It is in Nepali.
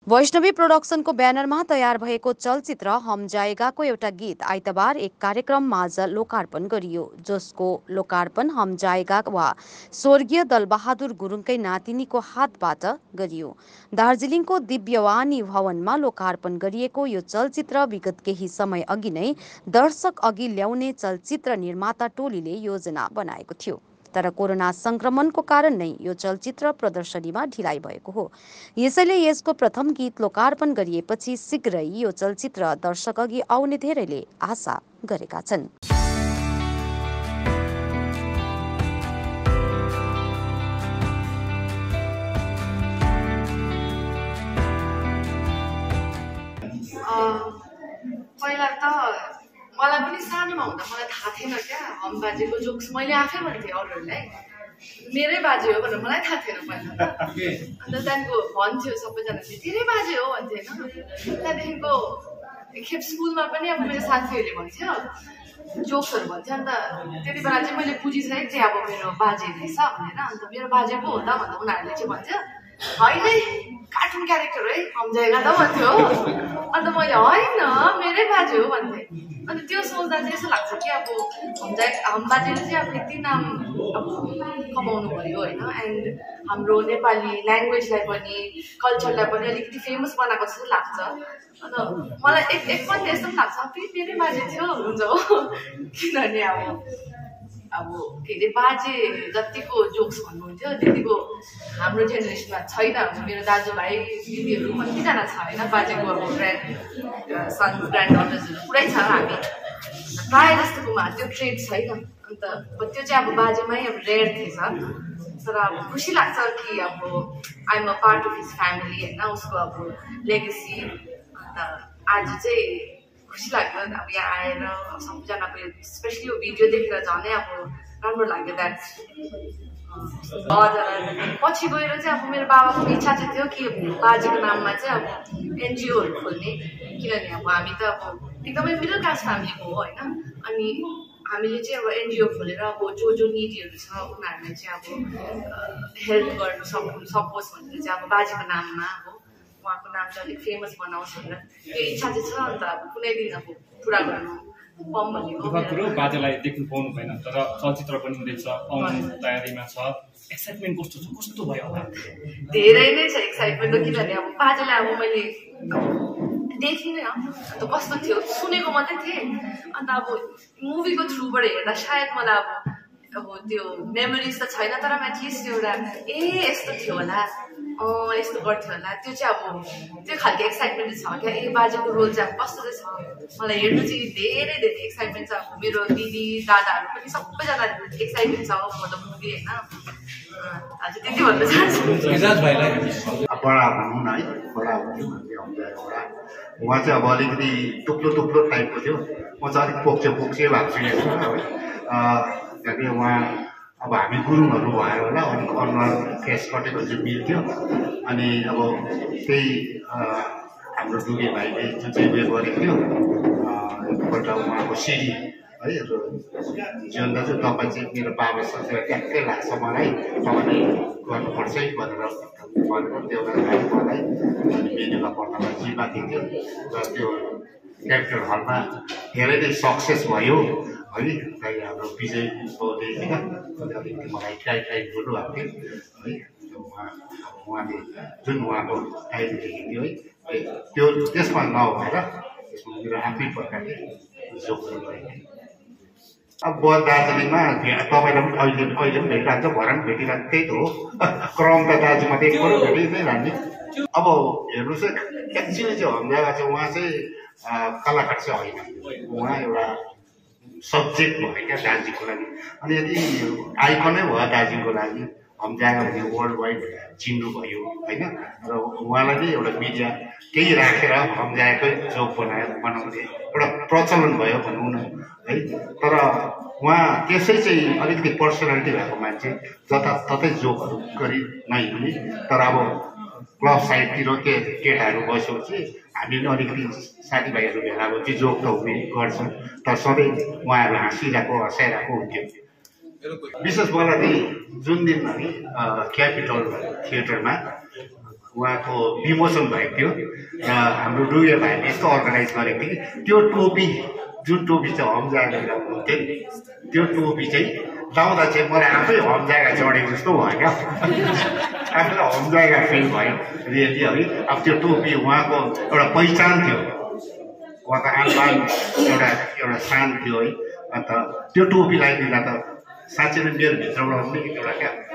वैष्णवी प्रोडक्सनको ब्यानरमा तयार भएको चलचित्र हम जाएगाको एउटा गीत आइतबार एक कार्यक्रममाझ लोकार्पण गरियो, जसको लोकार्पण हम जाएगा वा स्वर्गीय दलबहादुर गुरुङकै नातिनीको हातबाट गरियो। दार्जिलिङको दिव्यवाणी भवनमा लोकार्पण गरिएको यो चलचित्र विगत केही समय अघि नै दर्शक अघि ल्याउने चलचित्र निर्माता टोलीले योजना बनाएको थियो, तर कोरोना संक्रमणको कारण नै यो चलचित्र प्रदर्शनीमा ढिलाइ भएको हो। यसैले यसको प्रथम गीत लोकार्पण गरिएपछि शीघ्रै यो चलचित्र दर्शक अघि आउने धेरैले आशा गरेका छन्। पहिला त मलाई पनि सानोमा हुँदा मलाई थाहा थिएन क्या, हम बाजेको जोक्स मैले आफै भन्थेँ अरूहरूलाई, मेरै बाजे हो भनेर मलाई थाहा थिएन पहिला। अन्त त्यहाँदेखिको भन्थ्यो सबैजनाले तेरै बाजे हो भन्थ्यो होइन। त्यहाँदेखिको एकखेप स्कुलमा पनि अब मेरो साथीहरूले भन्थ्यो जोक्सहरू भन्थ्यो। अन्त त्यति बेला चाहिँ मैले बुझिसकेको थिएँ अब मेरो बाजे रहेछ भनेर। अन्त मेरो बाजे पो हो त भन्दा उनीहरूले चाहिँ भन्थ्यो होइन कार्टुन क्यारेक्टर है हम जाएगा त भन्थ्यो हो। अन्त मैले होइन मेरै बाजे हो भन्थेँ। अन्त त्यो सोच्दा चाहिँ यस्तो लाग्छ कि अब हम बाजेले चाहिँ अब यति नाम अब कमाउनु भयो होइन, एन्ड हाम्रो नेपाली ल्याङ्ग्वेजलाई पनि कल्चरलाई पनि अलिकति फेमस बनाएको जस्तो लाग्छ। अन्त मलाई एकपल्ट यस्तो पनि लाग्छ फेरि मेरै बाजे थियो हुन्छ हो, किनभने अब के अरे बाजे जतिको जोक्स भन्नुहुन्थ्यो त्यतिको हाम्रो जेनेरेसनमा छैन। मेरो दाजुभाइ दिदीहरू कतिजना छ होइन बाजेको अब सन्स ग्रान्ड डटर्सहरू पुरै छ। हामी प्रायः जस्तोकोमा त्यो ट्रेड छैन। अन्त त्यो चाहिँ अब बाजेमै अब रेयर थिएछ। तर अब खुसी लाग्छ कि अब I'm a part of his family होइन, उसको अब लेगेसी। अन्त आज चाहिँ खुसी लाग्यो अब यहाँ आएर सबैजनाको स्पेसली यो भिडियो देखेर झनै अब राम्रो लाग्यो। द्याट हजुर पछि गएर चाहिँ अब मेरो बाबाको इच्छा चाहिँ थियो कि बाजेको नाममा चाहिँ अब एनजिओहरू खोल्ने, किनभने अब हामी त अब एकदमै मिडल क्लास फ्यामिलीको हो होइन। अनि हामीले चाहिँ अब एनजिओ खोलेर अब जो निडीहरू छ उनीहरूलाई चाहिँ अब हेल्प गर्नु सकोस् भनेर चाहिँ अब बाजेको नाममा अब उहाँको नाम चाहिँ अलिक फेमस बनाओस् भनेर त्यो इच्छा चाहिँ छ। अन्त अब कुनै दिन अब पुरा गर्नु पाऊँ भनेको कुरो। बाजेलाई देख्नु पाउनु भएन तर चलचित्र पनि हुँदैछ, आउनु तयारीमा छ। एक्साइटमेन्ट कस्तो भयो होला? धेरै नै छ एक्साइटमेन्ट, किनभने अब बाजेलाई अब मैले देखिनँ अन्त कस्तो थियो सुनेको मात्रै थिएँ। अन्त अब मुभीको थ्रुबाट हेर्दा सायद मलाई अब त्यो मेमोरिज त छैन, तर एटलिस्ट एउटा यस्तो थियो होला यस्तो गर्थ्यो होला, त्यो चाहिँ अब त्यो खालको एक्साइटमेन्ट छ क्या। बाजेको रोल चाहिँ अब कस्तो चाहिँ छ मलाई हेर्नु चाहिँ धेरै धेरै एक्साइटमेन्ट छ। मेरो दिदी दादाहरू पनि सबैजना एक्साइटेड छ म त मुभी होइन। हजुर त्यति भन्न चाहन्छु। बडा भनौँ न है, बडा भन्यो उहाँ चाहिँ अब अलिकति टुक्लो टाइपको थियो, म चाहिँ अलिक पोक्चे भएको छु है। उहाँ अब हामी गुरुङहरू भएर होला अलिक अनुहार फेस कटेको चाहिँ मिल्थ्यो। अनि अब त्यही हाम्रो दुगे भाइले जुन चाहिँ उयो गरेको थियो एकपल्ट उहाँको सिडी है जीवन दाजु तपाईँ चाहिँ मेरो बाबासँग ट्याक्कै लाग्छ मलाई, तपाईँले गर्नुपर्छ है भनेर भनेको देउला मलाई। अनि मेनुमा पर्दामा जिम्मा दिन्थ्यो र त्यो क्यापिटल हलमा धेरै नै सक्सेस भयो है। हाम्रो विजय बौद्ध अलिकति मलाई ट्राई गर्नुभएको थियो है। उहाँले जुन उहाँको डायरी लेखिन्थ्यो है त्यो त्यसमा नभएर त्यसमा मेरो आफ्नै प्रकारले जोकहरू गरेको थिएँ। अब दार्जिलिङमा तपाईँलाई पनि अहिले पनि भेटिरहन्छ, भरे पनि भेटिरहन्छ, त्यही त हो क्रम त दाजुमा त एकपल्ट भेटि नै रहने। अब हेर्नुहोस् है एक्चुअली चाहिँ हम जाएगा चाहिँ उहाँ चाहिँ कलाकार चाहिँ होइन, उहाँ एउटा सब्जेक्ट भयो क्या दार्जिलिङको लागि। अनि यदि आइकनै भयो दार्जिलिङको लागि हम जाएगा भने वर्ल्ड वाइड चिन्नु भयो होइन। र उहाँलाई नै एउटा मिडिया केही राखेर हम जाएकै जोक बनाउने एउटा प्रचलन भयो भनौँ न है। तर उहाँ त्यसै चाहिँ अलिकति पर्सनालिटी भएको मान्छे, जताततै जोकहरू गरी नै हुने। तर अब क्लब साइडतिर केटाहरू बसेपछि हामी पनि अलिकति साथीभाइहरू भेला भएपछि जोक त हुने गर्छ, तर सधैँ उहाँहरू हाँसिरहेको हँसाइरहेको हुन्थ्यो। विशेष मलाई चाहिँ जुन दिन है क्यापिटल थिएटरमा उहाँको विमोचन भएको थियो र हाम्रो डुगे भाइले यस्तो अर्गनाइज गरेको थियो कि त्यो टोपी जुन टोपी चाहिँ हम जाएगा हुन्थ्यो त्यो टोपी चाहिँ लाउँदा चाहिँ मलाई आफै हम जाएगा चढेको जस्तो भयो क्या आफूलाई हम जाएगा फिल भयो रियली है अब त्यो टोपी उहाँको एउटा पहिचान थियो उहाँको आनबान एउटा शान थियो है अन्त त्यो टोपी लगाइदिँदा त साँच्चै नै मेरो भित्रबाट पनि एउटा क्या